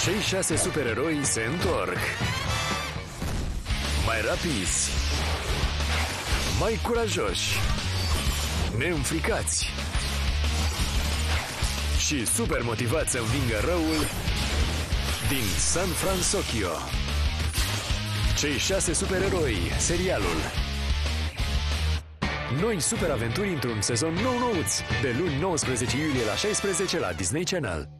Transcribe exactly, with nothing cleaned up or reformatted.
Cei șase supereroi se întorc. Mai rapizi, mai curajoși, neînfricați și super motivați să învingă răul din San Francisco. Cei șase supereroi, serialul. Noi superaventuri într-un sezon nou-nouț, de luni nouăsprezece iulie la șaisprezece la Disney Channel.